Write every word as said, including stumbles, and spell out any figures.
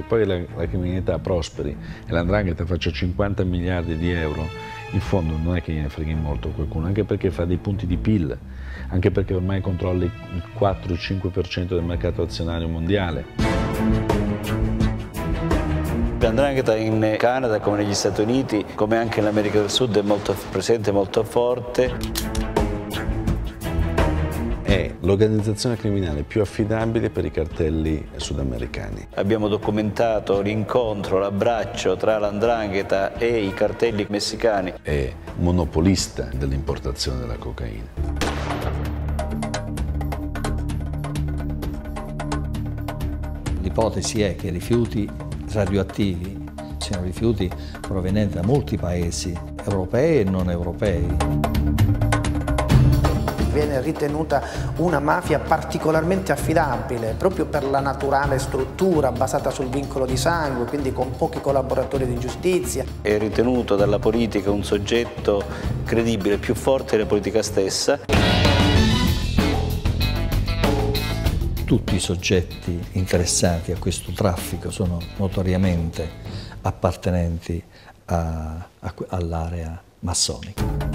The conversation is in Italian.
poi la, la criminalità prosperi e l'andrangheta faccia cinquanta miliardi di euro, in fondo non è che gliene freghi molto qualcuno, anche perché fa dei punti di P I L, anche perché ormai controlla il quattro cinque per cento del mercato azionario mondiale. L'andrangheta in Canada, come negli Stati Uniti, come anche in America del Sud, è molto presente, molto forte. È l'organizzazione criminale più affidabile per i cartelli sudamericani. Abbiamo documentato l'incontro, l'abbraccio tra l'andrangheta e i cartelli messicani. È monopolista dell'importazione della cocaina. L'ipotesi è che i rifiuti radioattivi siano rifiuti provenienti da molti paesi, europei e non europei. Viene ritenuta una mafia particolarmente affidabile proprio per la naturale struttura basata sul vincolo di sangue, quindi con pochi collaboratori di giustizia. È ritenuto dalla politica un soggetto credibile, più forte della politica stessa. Tutti i soggetti interessati a questo traffico sono notoriamente appartenenti all'area massonica.